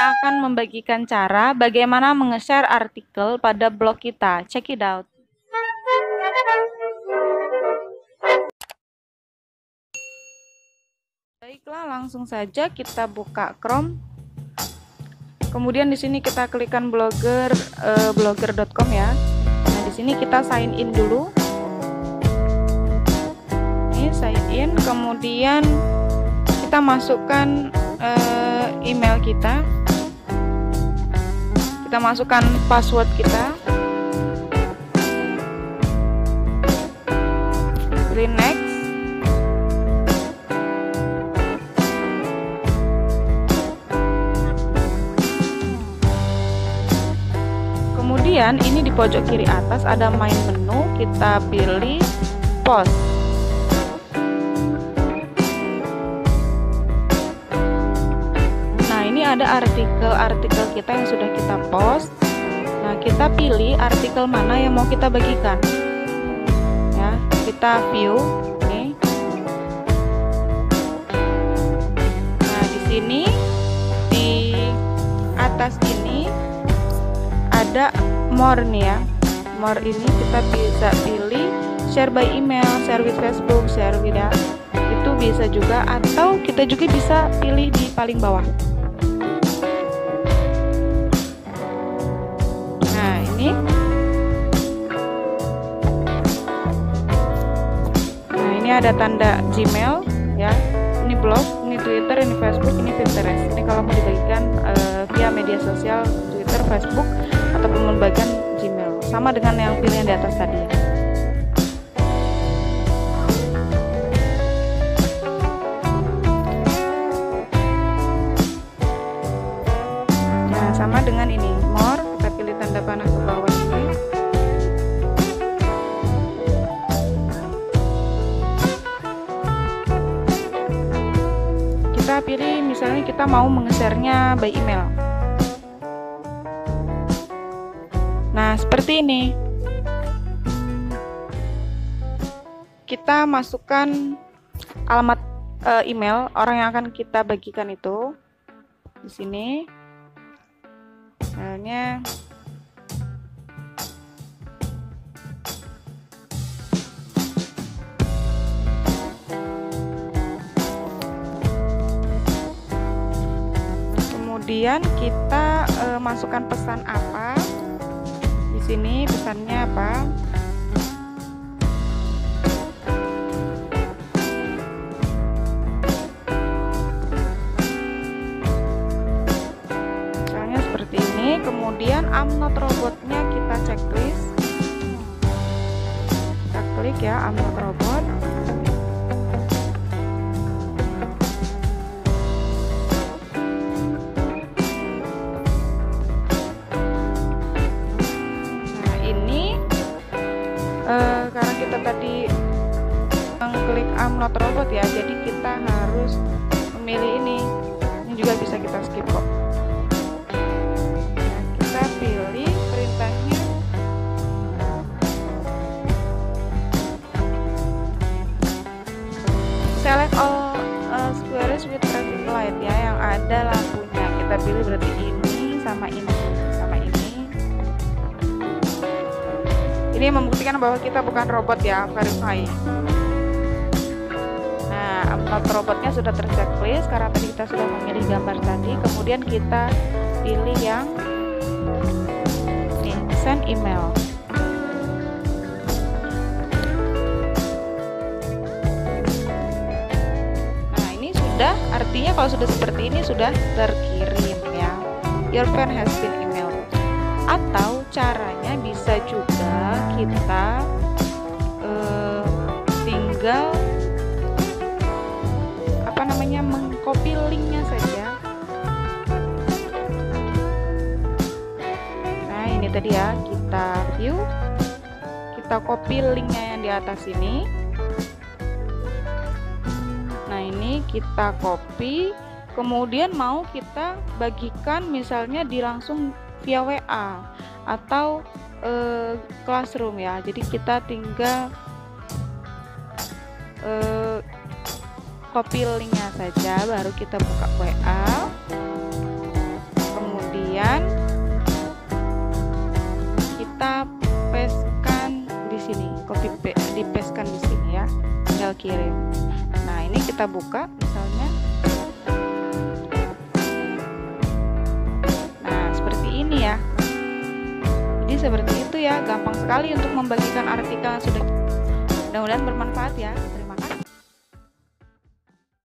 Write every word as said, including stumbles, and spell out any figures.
kita akan membagikan cara bagaimana menge-share artikel pada blog kita. Check it out. Baiklah, langsung saja kita buka Chrome. Kemudian di sini kita klikkan blogger uh, blogger dot com ya. Nah, di sini kita sign in dulu. Ini sign in, kemudian kita masukkan uh, email kita. Kita masukkan password kita. Pilih next. Kemudian ini di pojok kiri atas ada main menu, kita pilih post. Nah, ini ada artikel-artikel kita yang sudah kita post. Nah, kita pilih artikel mana yang mau kita bagikan. Ya, kita view. Nih. Nah, di sini di atas ini ada more nih ya. More ini kita bisa pilih share by email, share with Facebook, share with ya. Itu bisa juga, atau kita juga bisa pilih di paling bawah. Nah, ini. Nah, ini ada tanda Gmail ya. Ini blog, ini Twitter, ini Facebook, ini Pinterest. Ini kalau mau dibagikan uh, via media sosial Twitter, Facebook, ataupun membagikan Gmail, sama dengan yang pilihan di atas tadi ya. Nah, sama dengan ini more, kita pilih tanda panah ke bawah ini. Kita pilih misalnya kita mau menge-share-nya by email. Nah, seperti ini. Kita masukkan alamat e, email orang yang akan kita bagikan itu di sini. Misalnya kemudian kita e, masukkan pesan apa. Di sini pesannya apa? Misalnya seperti ini. Kemudian I'm not robotnya kita checklist. Kita klik ya I'm not robot. Uh, karena kita tadi mengklik I'm not robot ya, jadi kita harus memilih ini. Ini juga bisa kita skip kok. Nah, kita pilih perintahnya. Select all uh, squares with traffic light ya, yang ada lampunya. Kita pilih berarti ini sama ini sama ini. Ini membuktikan bahwa kita bukan robot ya, verify. Nah, empat robotnya sudah terchecklist karena tadi kita sudah memilih gambar tadi. Kemudian kita pilih yang ini, send email. Nah, ini sudah, artinya kalau sudah seperti ini sudah terkirim ya. Your fan has been emailed. Atau caranya bisa juga kita uh, tinggal apa namanya mengcopy linknya saja. Nah, ini tadi ya, kita view, kita copy linknya yang di atas ini. Nah, ini kita copy, kemudian mau kita bagikan misalnya di langsung via W A atau e, Classroom ya. Jadi kita tinggal e, copy linknya saja, baru kita buka W A. kirim. Nah, ini kita buka misalnya. Nah, seperti ini ya. Jadi seperti itu ya, gampang sekali untuk membagikan artikel yang sudah. Mudah-mudahan bermanfaat ya.